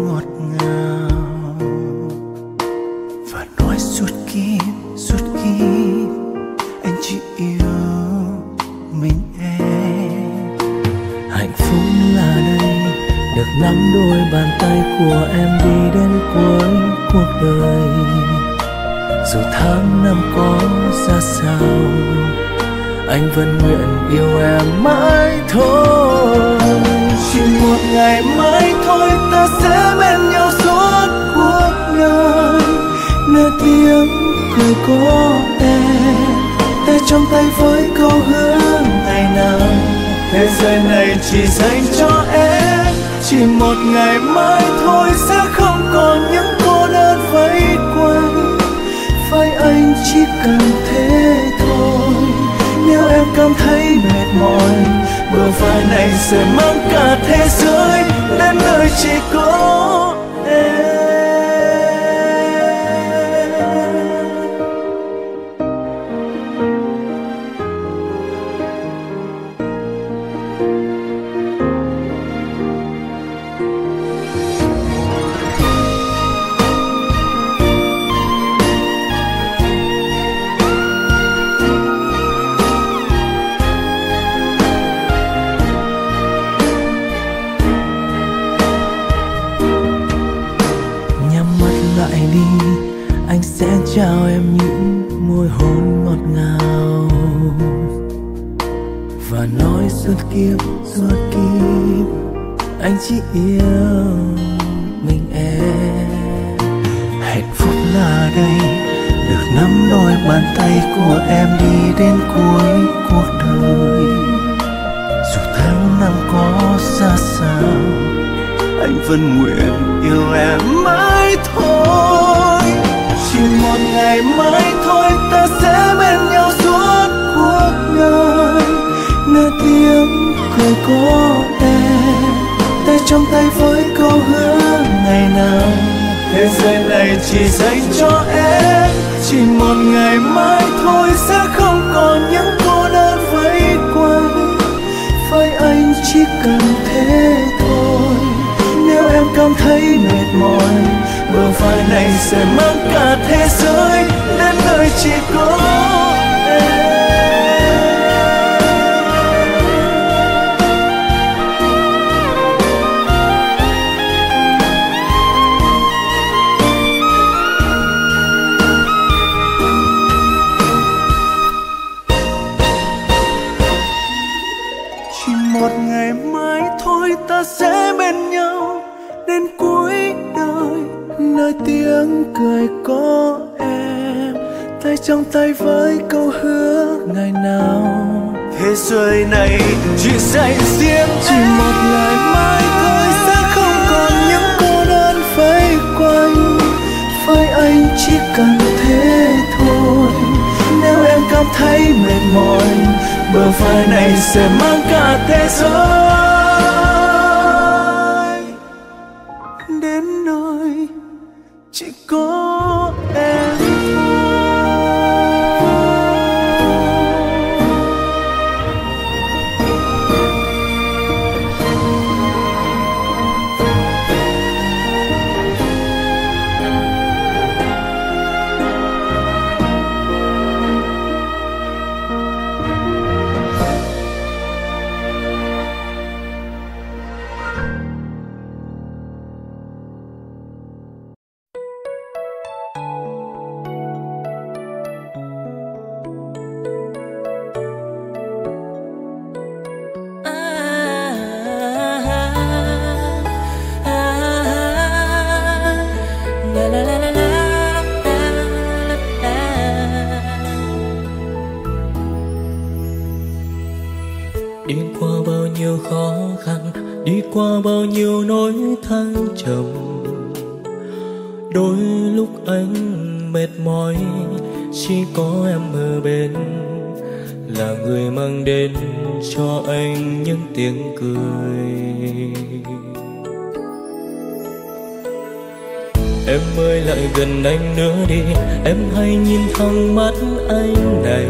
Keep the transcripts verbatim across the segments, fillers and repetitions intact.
ngọt ngào và nói suốt kiếp suốt kiếp anh chỉ yêu mình em. Hạnh phúc là đây được nắm đôi bàn tay của em đi đến cuối cuộc đời. Dù tháng năm có ra sao, anh vẫn nguyện yêu em mãi thôi. Chỉ một ngày mai thôi ta sẽ bên nhau suốt cuộc đời. Nơi tiếng cười của em, tay trong tay với câu hứa ngày nào thế giới này chỉ dành cho em. Chỉ một ngày mai thôi sẽ không còn những cô đơn vây quanh. Phải anh chỉ cần thế thôi. Nếu em cảm thấy mệt mỏi, bờ vai này sẽ mang cả thế giới đến nơi chỉ có em. Anh sẽ trao em những môi hôn ngọt ngào và nói suốt kiếp suốt kiếp anh chỉ yêu mình em. Hạnh phúc là đây được nắm đôi bàn tay của em đi đến cuối cuộc đời. Dù tháng năm có xa sao, anh vẫn nguyện yêu em mãi thôi. Chỉ một ngày mai thôi ta sẽ bên nhau suốt cuộc đời. Nơi tiếng cười của em, tay trong tay với câu hứa ngày nào thế giới này chỉ dành cho em. Chỉ một ngày mai thôi sẽ không còn những cô đơn vây quanh. Phải anh chỉ cần thế thôi. Nếu em cảm thấy mệt mỏi, bờ vai này sẽ mang cả thế giới đến nơi chỉ có em. Chỉ một ngày mai thôi ta sẽ bên nhau đến cuối đời. Nơi tiếng cười có em, tay trong tay với câu hứa ngày nào thế giới này chỉ dành riêng chỉ em. Một ngày mai thôi sẽ không còn những cô đơn vây quanh. Phải anh chỉ cần thế thôi. Nếu em cảm thấy mệt mỏi, bờ vai này sẽ mang cả thế giới đến nơi chỉ có em thôi. Đi qua bao nhiêu khó khăn, đi qua bao nhiêu nỗi thăng trầm. Đôi lúc anh mệt mỏi, chỉ có em ở bên, là người mang đến cho anh những tiếng cười. Em ơi lại gần anh nữa đi, em hãy nhìn thẳng mắt anh này.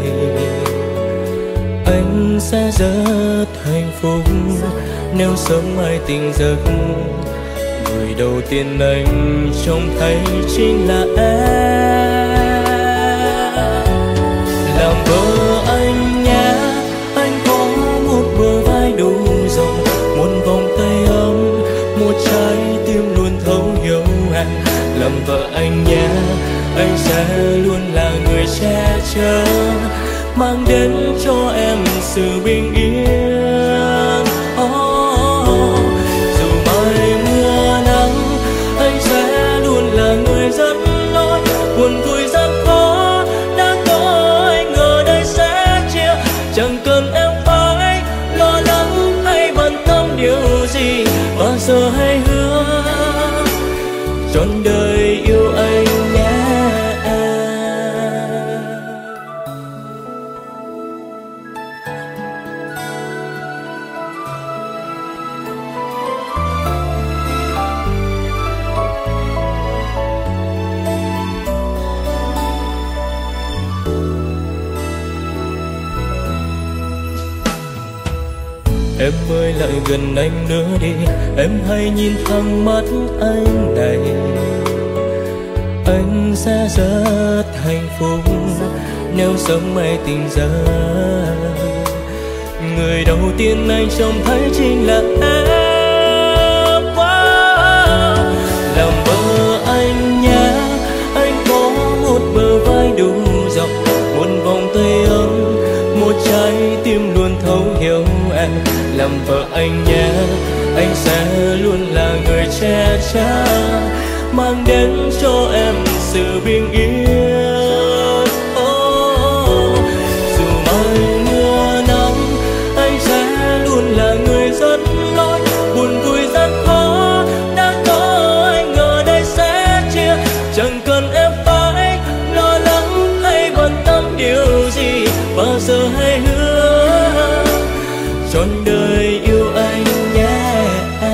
Anh sẽ rất hạnh phúc nếu sớm mai tỉnh giấc Người đầu tiên anh trông thấy chính là em. Làm vợ anh nhé, anh có một bờ vai đủ rộng, một vòng tay ấm, một trái tim luôn thấu hiểu em. Làm vợ anh nhé, anh sẽ luôn là người che chở, mang đến cho em sự bình yên. Oh, dù mai mưa nắng, anh sẽ luôn là người dẫn lối. Buồn vui gian khó đã có anh ở đây sẽ chia. Chẳng cần em phải lo lắng hay bận tâm điều gì, và giờ hãy hứa trọn đời yêu anh nhé. Em ơi lại gần anh nữa đi, em hãy nhìn thẳng mắt anh này. Anh sẽ rất hạnh phúc nếu sớm mai tình giờ. Người đầu tiên anh trông thấy chính là em. Wow. Làm vợ anh nhé, anh có một bờ vai đủ rộng, một vòng tay ấm, một trái tim luôn thấu hiểu em. Làm vợ anh nhé, anh sẽ luôn là người che chở, mang đến cho em sự bình yên. Oh, dù mai mưa nắng, anh sẽ luôn là người dẫn lối. Buồn vui gian khó đã có anh ở đây sẽ chia. Chẳng cần em phải lo lắng hay bận tâm điều gì, và giờ hãy hứa trọn đời yêu anh nhé.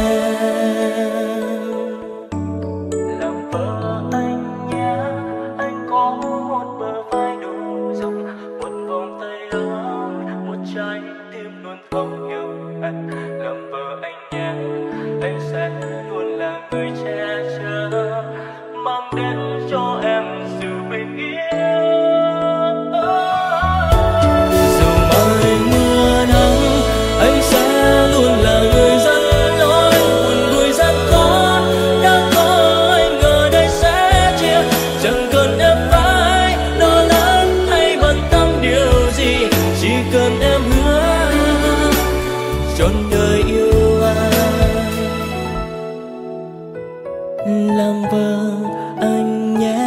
Làm vợ anh nhé, anh có một bờ vai đủ rộng, một vòng tay ấm, một trái tim luôn thấu hiểu em. Làm vợ anh nhé, anh sẽ luôn là người che chở, mang đến cho em sự bình yên. Dù mai mưa nắng, anh sẽ luôn là người dẫn lối. Buồn vui gian khó đã có anh ở đây sẽ chia. Chẳng cần em phải lo lắng hay bận tâm điều gì, chỉ cần em hứa trọn đời yêu anh. Làm vợ anh nhé.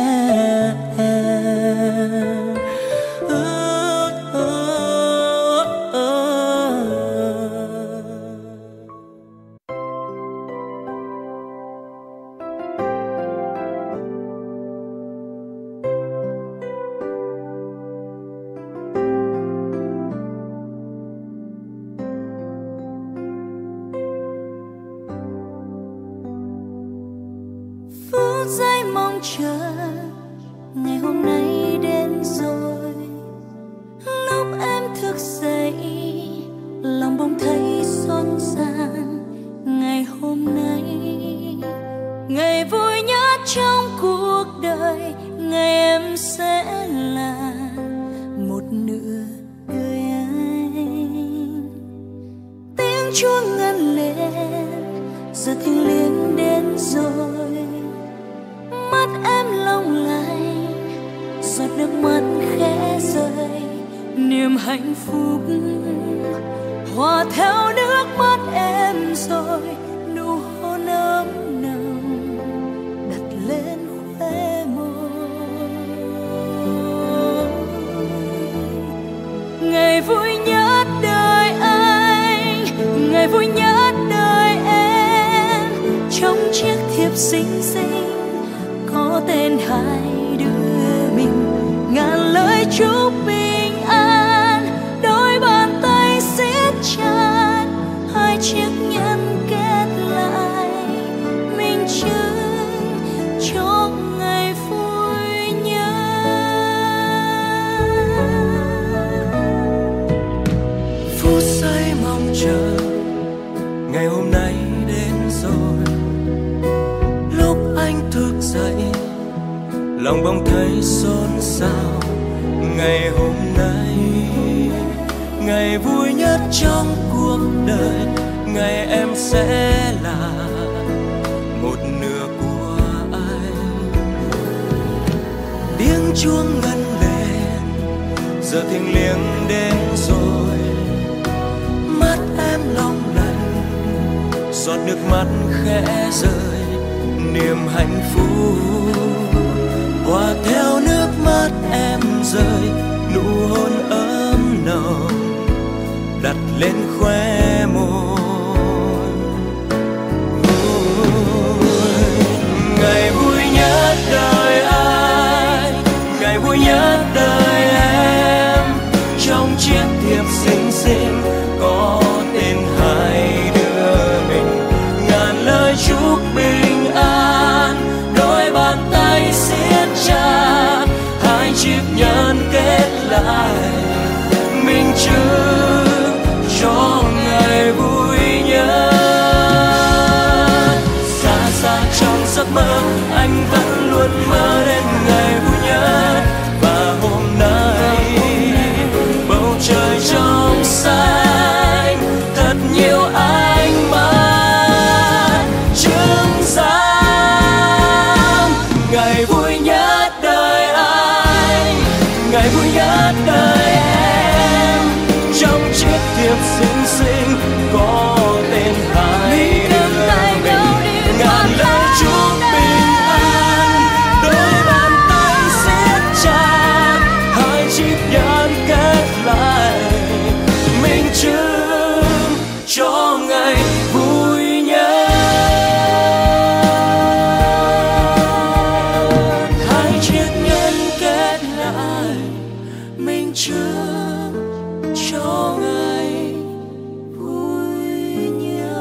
Phút giây mong chờ ngày hôm nay đến rồi. Lúc em thức dậy lòng bỗng thấy xôn xang. Ngày hôm nay ngày vui nhất trong cuộc đời, ngày em sẽ là một nửa đời anh. Tiếng chuông ngân lên giờ thiêng liêng đến rồi. Mắt em long lanh, giọt nước mắt khẽ rơi. Niềm hạnh phúc hòa theo nước mắt em rồi. Nụ hôn ấm nồng đặt lên khóe môi. Ngày vui nhất đời anh, ngày vui nhất đời em. Trong chiếc thiệp xinh xinh có tên hai đứa mình, ngàn lời chúc bình an. Đôi bàn tay siết chặt, hai chiếc nhẫn kết lại, minh chứng cho ngày vui nhất. Phút giây mong chờ ngày hôm nay đến rồi. dậy, lòng bỗng thấy xôn xao. Ngày hôm nay, ngày vui nhất trong cuộc đời, ngày em sẽ là một nửa của anh. Tiếng chuông ngân lên, giờ thiêng liêng đến rồi. Mắt em long lanh, giọt nước mắt khẽ rơi, niềm hạnh phúc hòa theo nước mắt em rơi. Nụ hôn ấm nồng đặt lên khóe môi. Ngày vui nhất đời anh, ngày vui nhất đời em. Trong chiếc thiệp xinh xinh có tên hai đứa mình, ngàn lời chúc bình an, đôi bàn tay siết chặt, hai chiếc nhẫn kết lại minh chứng cho ngày vui nhất. Xa xa trong giấc mơ anh vẫn luôn mơ đến ngày vui nhất. Và hôm nay bầu trời trong xanh, thật nhiều ánh mắt chứng giám. Ngày vui nhất đời anh, ngày vui nhất đời em. Trong chiếc thiệp xinh xinh có tên hai đứa mình, ngàn lời chúc bình an, đôi bàn tay siết chặt, hai chiếc nhẫn kết lại minh chứng cho ngày vui nhất. Hai chiếc nhẫn kết lại minh chứng cho ngày vui nhất.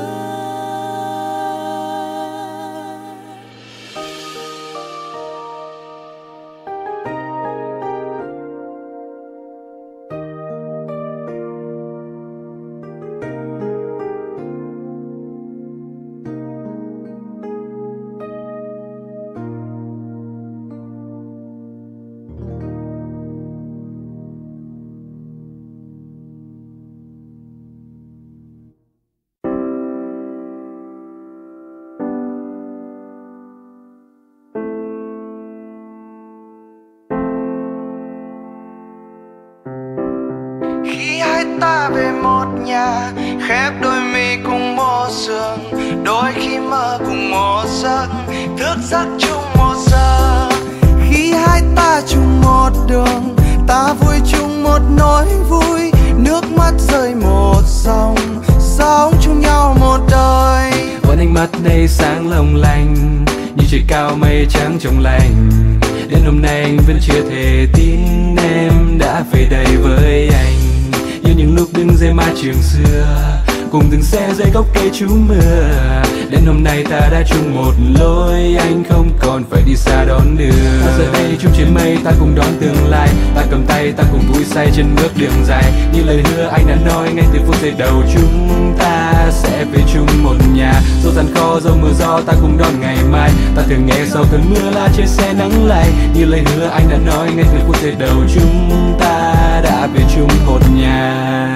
Khi hai ta về một nhà, khép đôi mi cùng một giường, đôi khi mơ cùng một giấc, thức giấc chung một giờ. Khi hai ta chung một đường, ta vui chung một nỗi vui, nước mắt rơi một dòng, sống chung nhau một đời. Vẫn ánh mắt đây sáng long lanh, như trời cao mây trắng trong lành. Đến hôm nay anh vẫn chưa thể tin em đã về đây với anh. Như những lúc đứng dưới mái trường xưa, cùng từng xe dưới gốc cây trú mưa. Đến hôm nay ta đã chung một lối, anh không còn phải đi xa đón đưa. Ta giờ đây chung trên mây, ta cùng đón tương lai. Ta cầm tay, ta cùng vui say trên bước đường dài. Như lời hứa anh đã nói ngay từ phút giây đầu, chúng ta sẽ về chung một nhà. Dẫu gian khó, dẫu mưa gió, ta cùng đón ngày mai. Ta thường nghe sau cơn mưa là trên xe nắng lay. Như lời hứa anh đã nói ngay từ phút giây đầu, chúng ta đã về chung một nhà.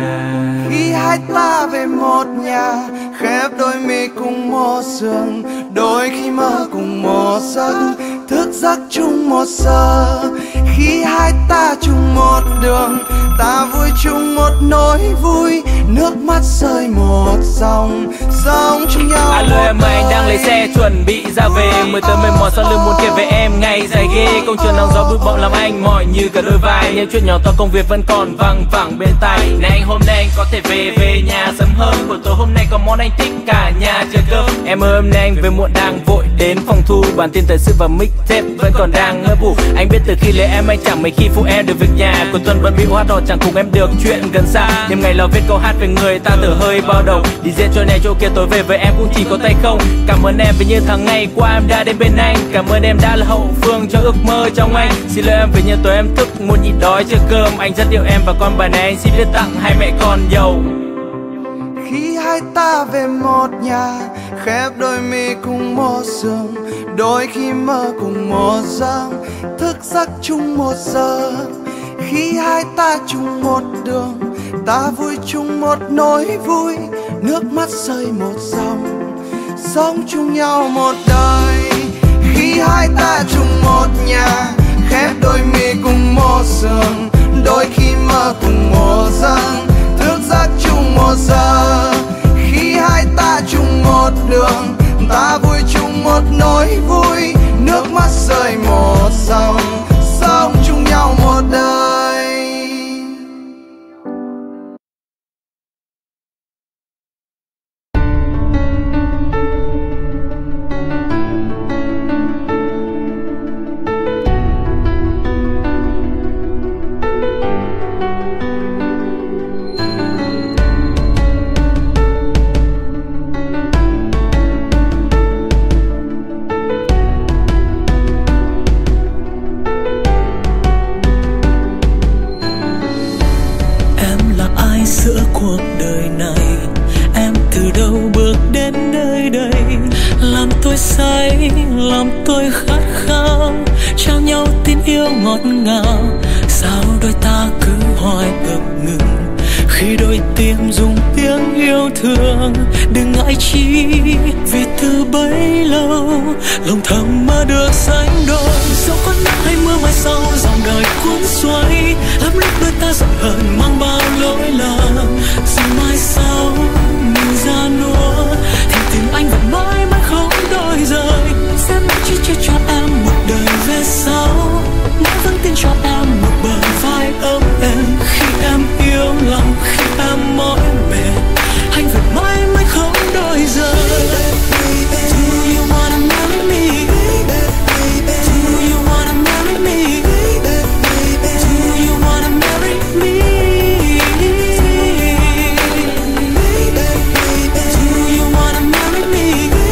Khi hai ta về một nhà, khép đôi mi cùng một giường, đôi khi mơ cùng một giấc, thức giấc chung một giờ. Khi hai ta chung một đường, ta vui chung một nỗi vui, nước mắt rơi một dòng, sống chung nhau. Alo em ơi, anh đang lấy xe chuẩn bị ra về. Mười tờ mệt mỏi sau lưng muốn kể về em ngày dài ghê. Công trường nắng gió bụi bặm làm anh mỏi như cả đôi vai. Những chuyện nhỏ to công việc vẫn còn văng vẳng bên tai. Này anh hôm nay anh có thể về về nhà sớm hơn. Buổi tối hôm nay có món anh thích cả nhà chờ cơm. Em ơi hôm nay anh về muộn đang vội đến phòng thu. Bản tin thời sự và mixtape vẫn còn đang ngơ bù. Anh biết từ khi lấy em anh chẳng mấy khi phụ em được việc nhà. Cuối tuần bận bịu hát đỏ chẳng cùng em được chuyện gần xa. Đêm ngày lo viết câu hát về người ta từ hơi bao đầu. Đi diễn chỗ này chỗ kia tối về với em cũng chỉ có tay không. Cảm ơn em vì như tháng ngày qua em đã đến bên anh. Cảm ơn em đã là hậu phương cho ước mơ trong anh. Xin lỗi em vì như tối em thức muốn nhịn đói chưa cơm. Anh rất yêu em và con bài này anh xin viết tặng hai mẹ con giàu. Khi hai ta về một nhà, khép đôi mi cùng một giường, đôi khi mơ cùng một giấc, thức giấc chung một giờ. Khi hai ta chung một đường, ta vui chung một nỗi vui, nước mắt rơi một dòng, sống chung nhau một đời. Khi hai ta chung một nhà, khép đôi mi cùng một giường, đôi khi mơ cùng một giấc, thức giấc chung một giờ. Khi hai ta chung một đường, ta vui chung một nỗi vui, nước mắt rơi một dòng, sống chung nhau một đời. Giữa cuộc đời này, em từ đâu bước đến nơi đây, làm tôi say, làm tôi khát khao, trao nhau tin yêu ngọt ngào. Sao đôi ta cứ hoài ngập ngừng khi đôi tim dùng tiếng yêu thương? Đừng ngại chi, vì từ bấy lâu lòng thầm mơ được sánh đôi. Dẫu có nắng hay mưa mai sau, dòng đời cuốn xoay, lắm lúc đôi ta giận hờn mang bao lỗi lầm. Rồi mai sau mình ra nua, thì tình anh vẫn mãi mãi không đổi rời. Sẽ mãi chỉ chia cho em một đời về sau, mãi vẫn tin cho em một bờ vai ấm êm. Khi em yêu lòng, khi em mỏi mệt, anh vẫn mãi mãi không đổi rời. Do you wanna marry me? Do you wanna marry me? Do you wanna marry me? Do you wanna marry me?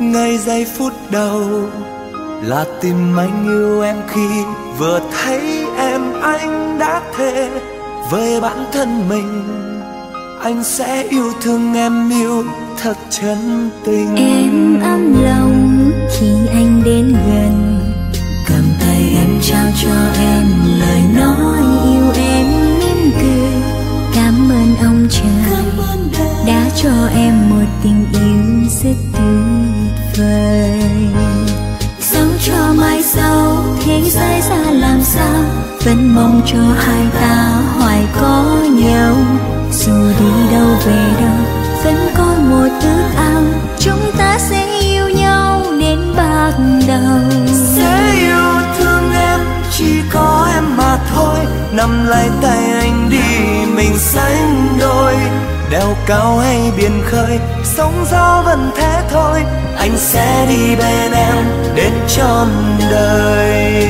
ngay giây phút đầu là tìm anh yêu em khi vừa thấy em anh đã thề với bản thân mình anh sẽ yêu thương em yêu thật chân tình. Em ấm lòng khi anh đến gần, cầm tay em trao cho em lời nói yêu em mỉm cười. Cảm ơn ông trời đã cho em một tình yêu rất tuyệt vời. Sống cho mai sau thế giới ra làm sao, vẫn mong cho hai ta hoài có nhau. Dù đi đâu về đâu vẫn có một ước ao, chúng ta sẽ yêu nhau đến bạc đầu. Sẽ yêu thương em chỉ có em mà thôi, nắm lấy tay anh đi mình sánh đôi. Đèo cao hay biển khơi, sóng gió vẫn thế thôi, anh sẽ đi bên em đến trọn đời.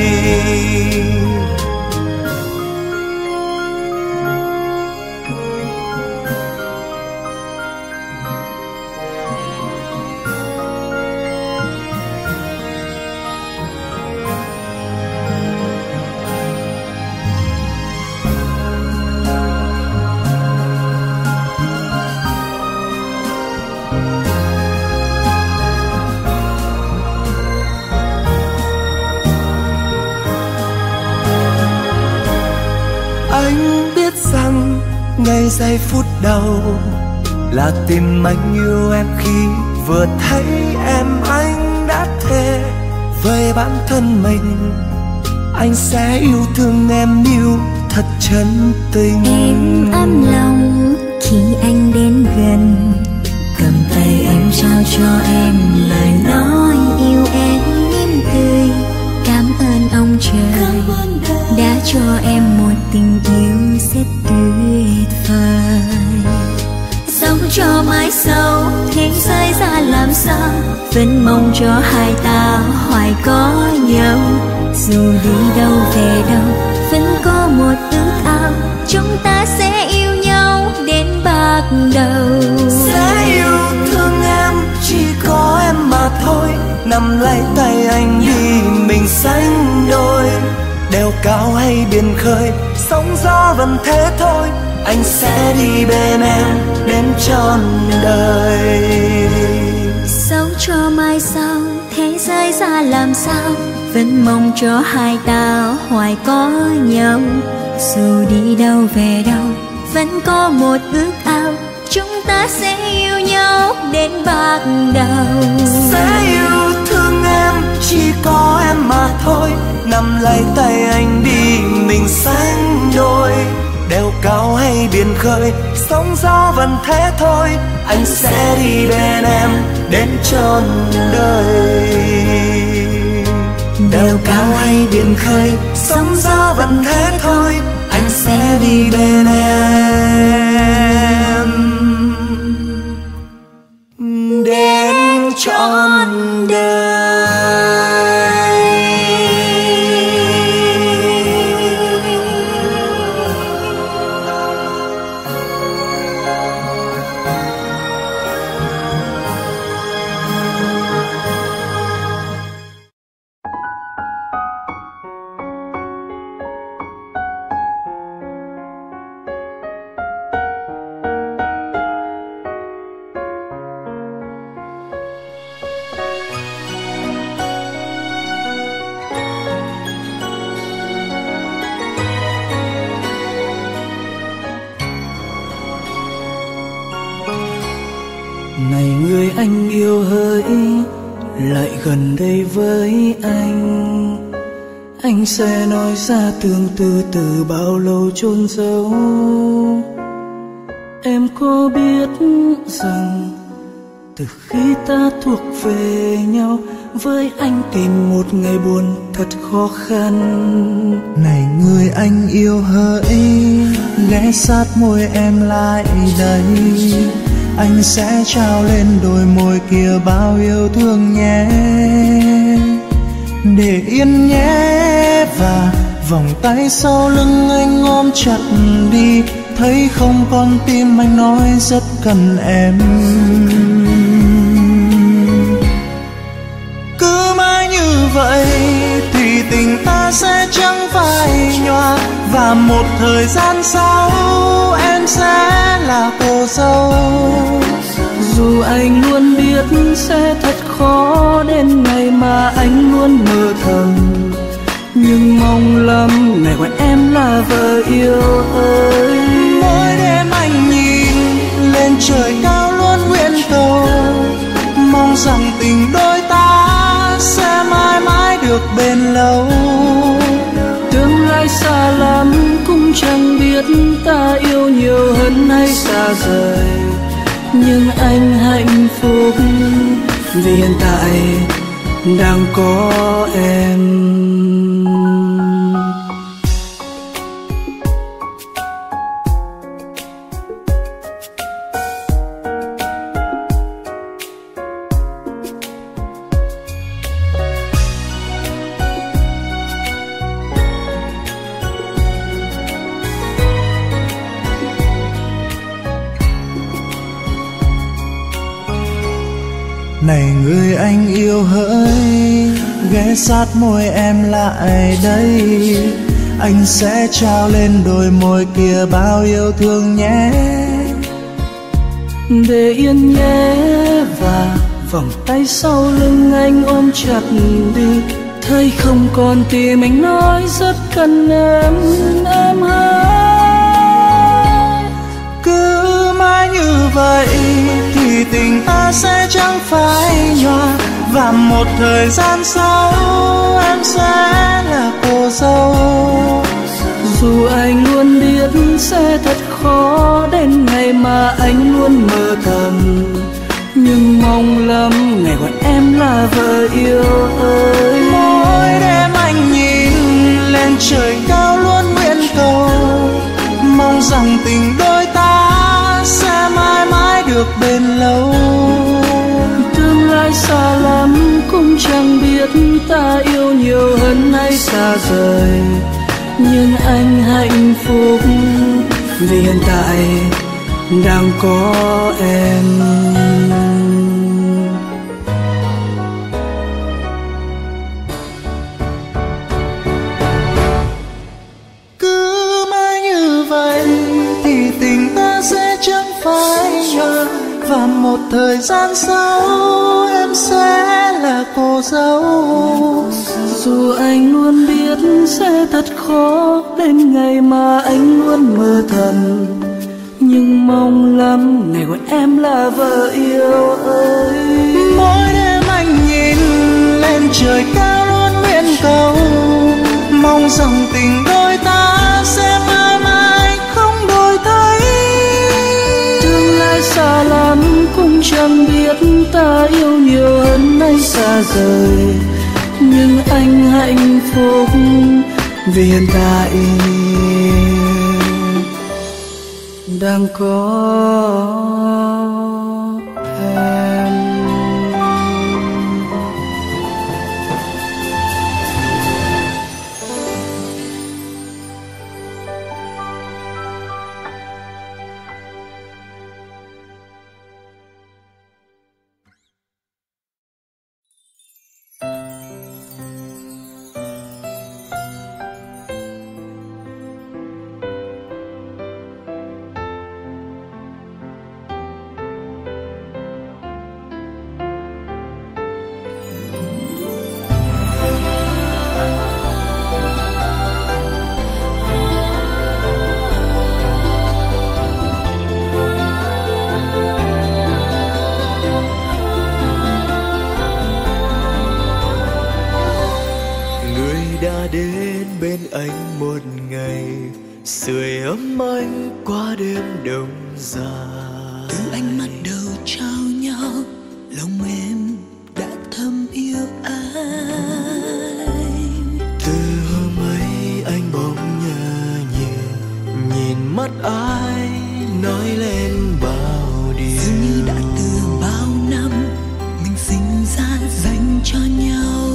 Anh biết rằng ngay giây phút đầu là tìm anh yêu em khi vừa thấy em anh đã thề với bản thân mình anh sẽ yêu thương em yêu thật chân tình. Em ấm lòng khi anh đến gần, cầm tay em trao cho em lời nói yêu em mỉm cười. Cảm ơn ông trời đã cho em một tình yêu rất tuyệt vời. Sống cho mãi sau thế giới ra làm sao, vẫn mong cho hai ta hoài có nhau. Dù đi đâu về đâu vẫn có một ước ao, chúng ta sẽ yêu nhau đến bạc đầu. Sẽ yêu thương em chỉ có em mà thôi, nắm lấy tay anh đi mình sánh đôi. Đèo cao hay biển khơi, sóng gió vẫn thế thôi, anh sẽ đi bên em đến trọn đời. Sống cho mai sau thế giới ra làm sao, vẫn mong cho hai ta hoài có nhau. Dù đi đâu về đâu vẫn có một ước ao, chúng ta sẽ yêu nhau đến bạc đầu. Sẽ yêu thương em chỉ có em mà thôi, nắm lấy tay anh đi mình sánh đôi. Đèo cao hay biển khơi, sóng gió vẫn thế thôi, anh sẽ đi bên em đến trọn đời. Đèo cao hay biển khơi, sóng gió vẫn thế thôi, anh sẽ đi bên em đến trọn đời. Này người anh yêu hỡi, lại gần đây với anh. Anh sẽ nói ra tương tư từ bao lâu chôn giấu. Em có biết rằng từ khi ta thuộc về nhau, với anh tìm một ngày buồn thật khó khăn. Này người anh yêu hỡi, ghé sát môi em lại đây. Anh sẽ trao lên đôi môi kia bao yêu thương nhé. Để yên nhé, và vòng tay sau lưng anh ôm chặt đi. Thấy không con tim anh nói rất cần em. vậy thì tình ta sẽ chẳng phai nhòa, và một thời gian sau em sẽ là cô dâu. Dù anh luôn biết sẽ thật khó đến ngày mà anh luôn mơ thầm, nhưng mong lắm ngày gọi em là vợ yêu ơi. Mỗi đêm anh nhìn lên trời cao luôn nguyện cầu, mong rằng tình đôi ta sẽ mãi mãi được bền lâu. Tương lai xa lắm cũng chẳng biết ta yêu nhiều hơn hay xa rời, nhưng anh hạnh phúc vì hiện tại đang có em. Này người anh yêu hỡi, ghé sát môi em lại đây, anh sẽ trao lên đôi môi kia bao yêu thương nhé. Để yên nhé, và vòng tay sau lưng anh ôm chặt đi, thấy không còn tim anh nói rất cần em, em hỡi. Cứ mãi như vậy thì tình ta sẽ chẳng phai nhòa, và một thời gian sau em sẽ là cô dâu. Dù anh luôn biết sẽ thật khó đến ngày mà anh luôn mơ thầm, nhưng mong lắm ngày gọi em là vợ yêu ơi. Mỗi đêm anh nhìn lên trời cao luôn nguyện cầu, mong rằng tình đôi ta sẽ mãi mãi được bền lâu. Tương lai xa lắm cũng chẳng biết ta yêu nhiều hơn hay xa rời, nhưng anh hạnh phúc vì hiện tại đang có em. Cứ mãi như vậy thì tình ta sẽ chẳng phai nhòa, và một thời gian sau em sẽ là cô dâu. Dù anh luôn biết sẽ thật khó đến ngày mà anh luôn mơ thầm, nhưng mong lắm ngày gọi em là vợ yêu ơi. Mỗi đêm anh nhìn lên trời cao luôn nguyện cầu, mong rằng tình đôi ta sẽ mãi mãi không đổi thay. Tương lai xa lắm cũng chẳng biết ta yêu nhiều hơn hay xa rời, nhưng anh hạnh phúc vì hiện tại đang có em. anh một ngày sưởi ấm anh qua đêm đông dài. Từ ánh mắt đầu trao nhau, lòng em đã thầm yêu anh. Từ hôm ấy anh bỗng nhớ nhiều, nhìn mắt ai nói lên bao điều. Dường như đã từ bao năm mình sinh ra dành cho nhau.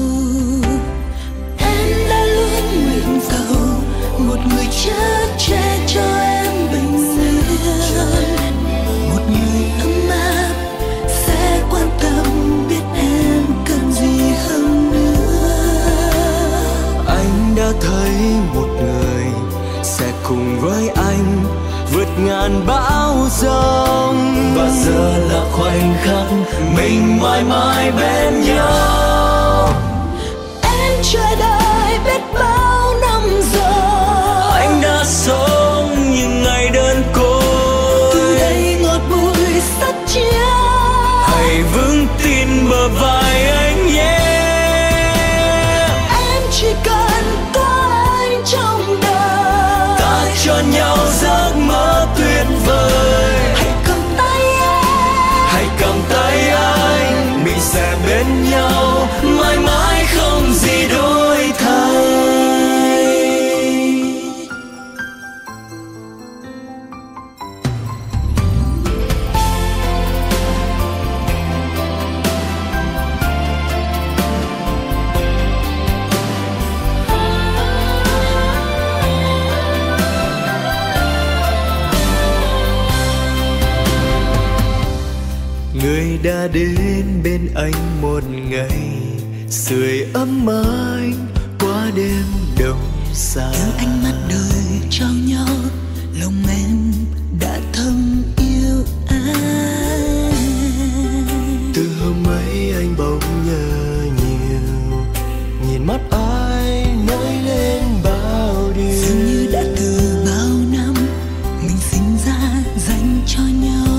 Em đã luôn nguyện cầu một người chở che cho em bình yên, một người ấm áp sẽ quan tâm biết em cần gì hơn nữa. thấy một người sẽ cùng với anh vượt ngàn bão giông, và giờ là khoảnh khắc mình mãi mãi bên nhau. Em chờ đợi biết bao năm rồi, anh đã sống những ngày đơn côi, từ đây ngọt bùi sắt chia. hãy vững tin bờ vai anh nhé. Em chỉ cần có anh trong đời, Ta cho nhau giấc mơ tuyệt vời. hãy cầm tay em, Hãy cầm tay anh, mình sẽ bên nhau mãi mãi không gì đổi thay. Người đã đến bên anh một ngày, sưởi ấm anh qua đêm đông xa. từ ánh mắt đời trao nhau, lòng em đã thầm yêu anh. Từ hôm ấy anh bỗng nhớ nhiều, nhìn mắt anh nói lên bao điều. Dường như đã từ bao năm mình sinh ra dành cho nhau.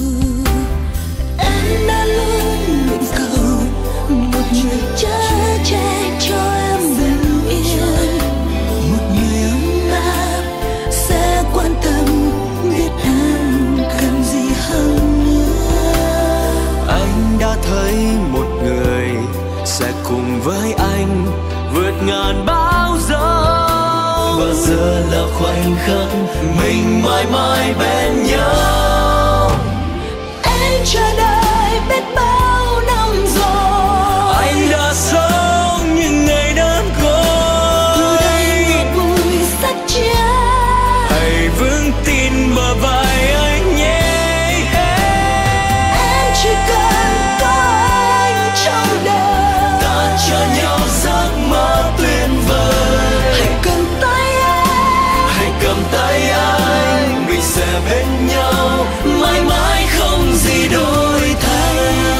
Em đã luôn nguyện cầu một người chở che cho em bình yên, một người ấm áp sẽ quan tâm biết em cần gì hơn nữa. Anh đã thấy một người sẽ cùng với anh vượt ngàn bão giông, và giờ là khoảnh khắc mình mãi mãi bên nhau. Em chờ đợi biết bao năm rồi, Anh đã sống những ngày đơn côi, từ đây ngọt bùi sắt chia. hãy vững tin bờ vai anh nhé. Em chỉ cần có anh trong đời, Ta cho nhau giấc mơ tuyệt vời. hãy cầm tay em, Hãy cầm tay anh, mình sẽ bên nhau mãi mãi không gì đổi thay.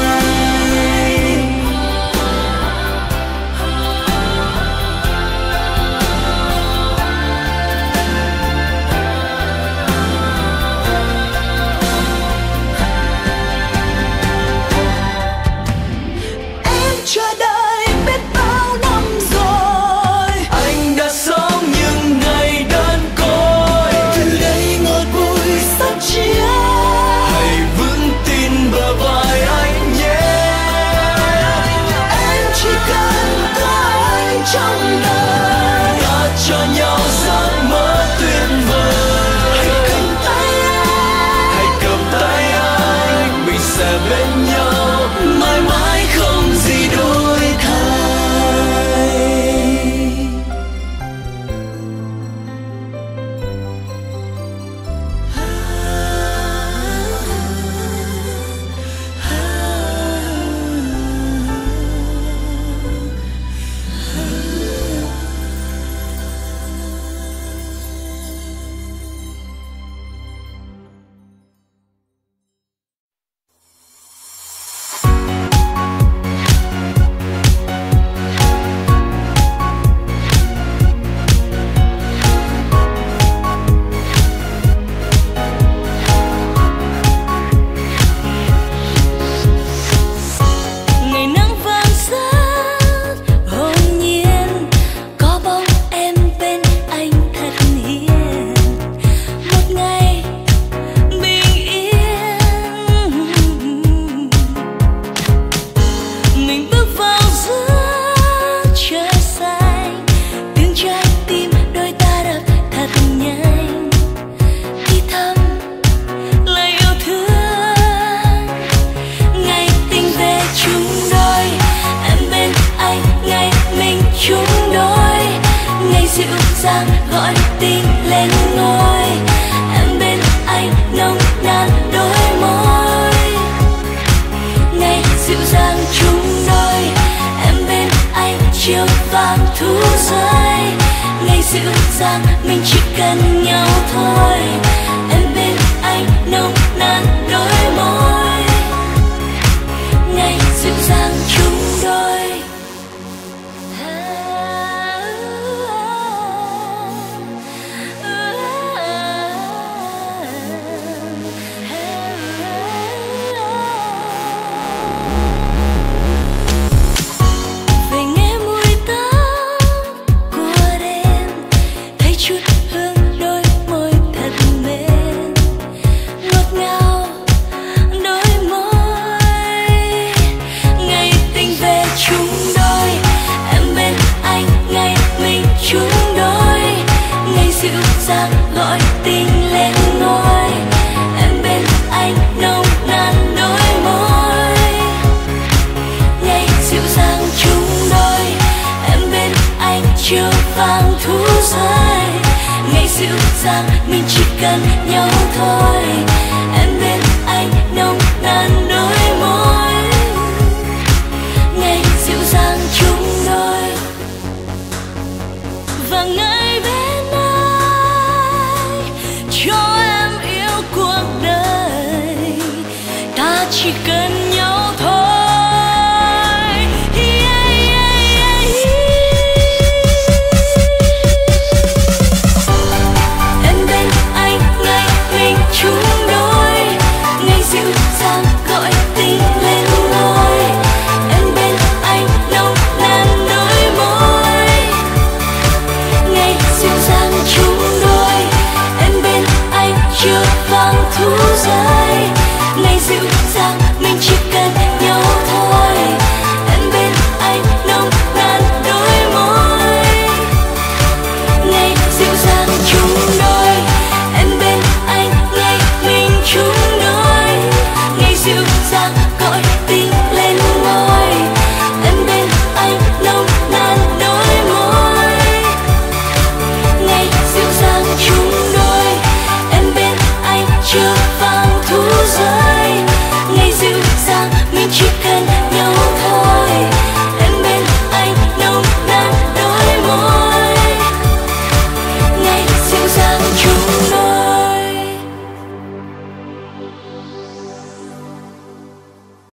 em chờ đợi biết bao năm rồi, Anh đã sống những ngày đơn côi, từ đây ngọt bùi sắt chia. hãy vững tin bờ vai anh nhé. Em chỉ cần có anh trong đời, Ta cho nhau giấc mơ tuyệt vời. hãy cầm tay em, Hãy cầm tay anh, mình sẽ bên nhau mãi mãi không gì đổi thay. ngày nắng vàng rát hồn nhiên, có bóng em bên anh thật hiền. Một ngày bình yên, mình bước vào giữa trời xanh, tiếng trái tim đôi ta đập thật nhanh, thì thầm lời yêu thương. Ngày tình về chung đôi, em bên anh ngày mình chung đôi, ngày dịu dàng gọi tin lên ngôi, em bên anh nồng nàn đôi môi. Ngày dịu dàng chung đôi, em bên anh chiều vàng thu rơi, ngày dịu dàng mình chỉ cần nhau thôi. Em bên anh nồng nàn đôi môi, ngày dịu dàng chung đôi. Về nghe mùi tóc của đêm, thấy chút hương đôi môi thật mềm, ngọt ngào đôi môi. Ngày tình về chung đôi, em bên anh ngày mình chung đôi. Ngày dịu dàng gọi tình lên ngôi, em bên anh nồng nàn đôi môi. Ngày dịu dàng chung đôi, em bên anh chiều vàng thu rơi. Ngày dịu dàng mình chỉ cần nhau thôi.